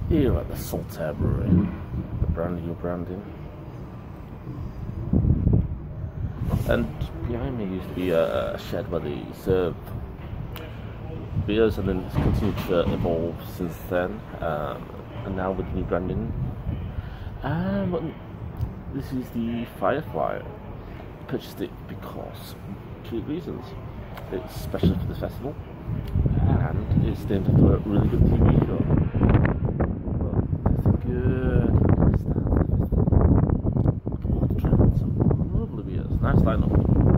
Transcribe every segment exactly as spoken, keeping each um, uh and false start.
Here at the Saltaire Brewery, the brand new branding. And behind me used to be a, a shed where they serve beers, and then it's continued to evolve since then. Um, and now with new branding. Um, but this is the Firefly. Purchased it because two reasons. It's special for the festival, and it's named after a really good T V show. But it's a good start to the festival. Look forward to trying some lovely beers. Nice lineup.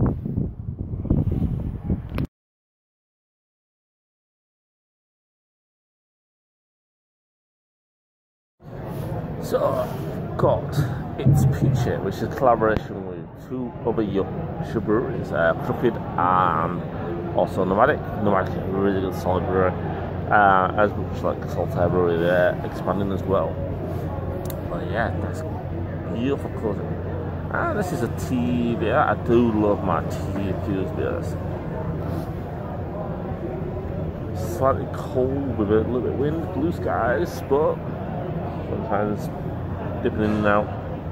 So, got It's Peachy, which is a collaboration with two other Yorkshire breweries, uh, Crooked and also Nomadic. Nomadic is a really good solid brewery, uh, as much like Saltaire Brewery, they're expanding as well. But yeah, that's beautiful colour. And this is a tea beer. I do love my tea infused beers. Slightly cold with a little bit of wind, blue skies, but sometimes dipping in and out.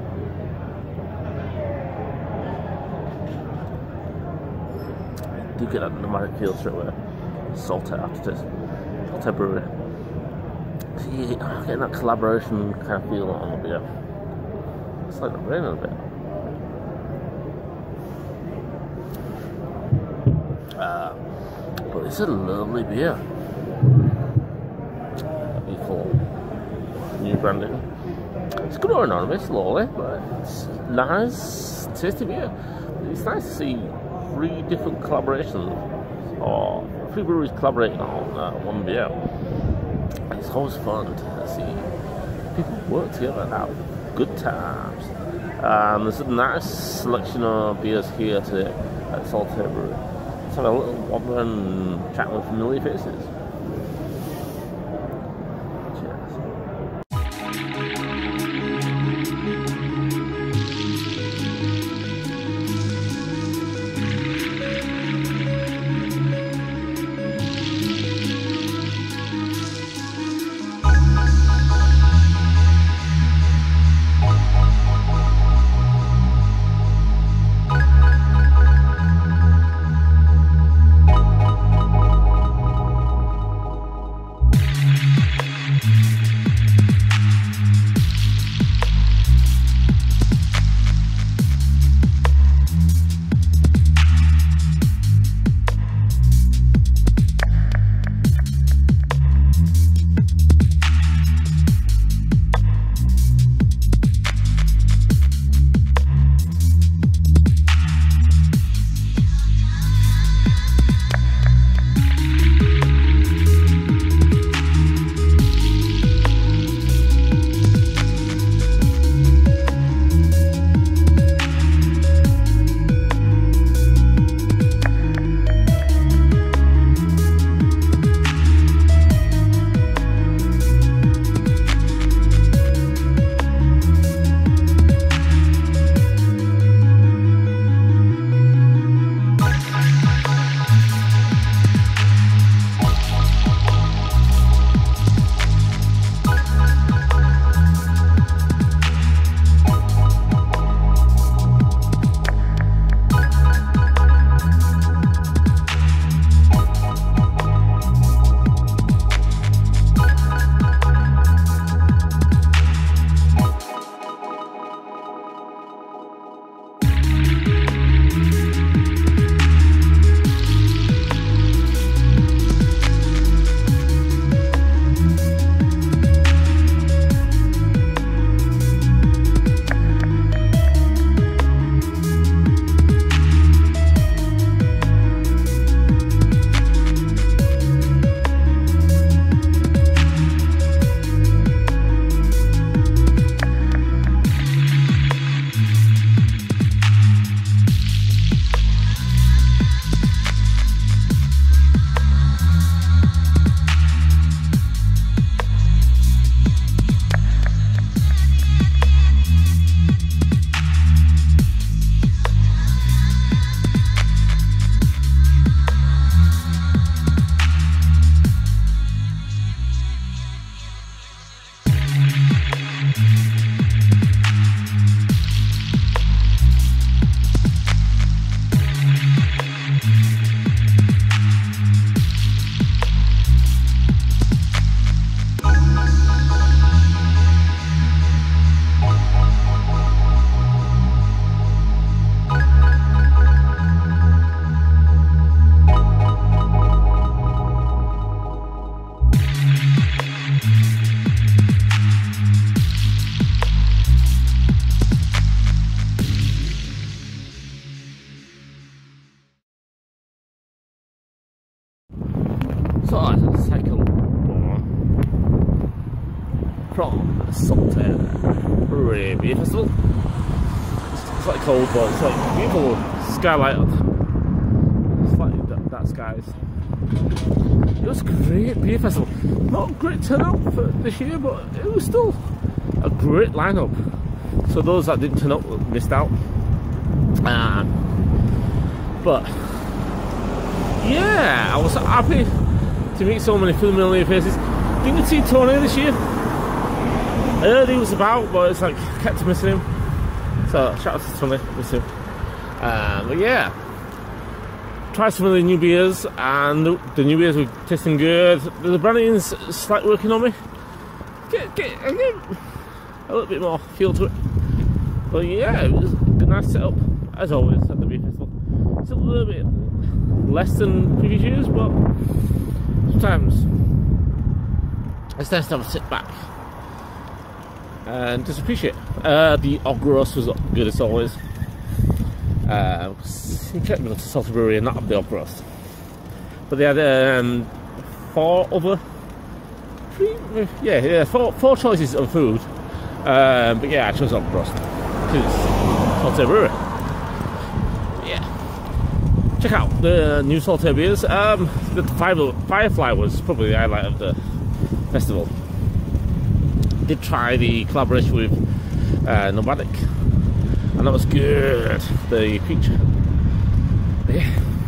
Do get that Nomadic feel straight away. Saltaire after this. Saltaire Brewery. See, I'm getting that collaboration kind of feel on the beer. It's like the rain a bit. Uh, but it's a lovely beer. Beautiful new branding. It's good or anonymous, slowly, but it's nice, tasty beer. It's nice to see three different collaborations, or three breweries collaborating on uh, one beer. It's always fun to see people work together and have good times. Um, there's a nice selection of beers here today at Saltaire Brewery. Let's have a little wander and chat with familiar faces. So that's a cycle from the Saltaire Beer Festival. It's like cold, but it's like beautiful skylight. It's like that, that skies. It was a great beer festival. Not a great turnout for this year, but it was still a great lineup. So those that didn't turn up missed out. Um, but yeah, I was happy to meet so many familiar faces. Didn't see Tony this year. I heard he was about, but it's like kept missing him. So shout out to Tony, miss him. Um, but yeah, try some of the new beers, and the, the new beers were tasting good. The branding's slightly working on me. Get, get, get a little bit more feel to it. But yeah, it was a nice setup, as always, at the beer festival. It's a little bit less than previous years, but sometimes it's nice to have a sit back and just appreciate. Uh, the Ogros was good as always. Uh, you can't go to Saltaire Brewery and not have the Ogros. But they had um, four other, three, yeah, yeah, four, four choices of food. Um, but yeah, I chose Ogros because it's Saltaire Brewery. Yeah, check out the new Saltaire beers. Um, the Firefly was probably the highlight of the festival. Did try the collaboration with uh, Nomadic, and that was good. The creature. But yeah.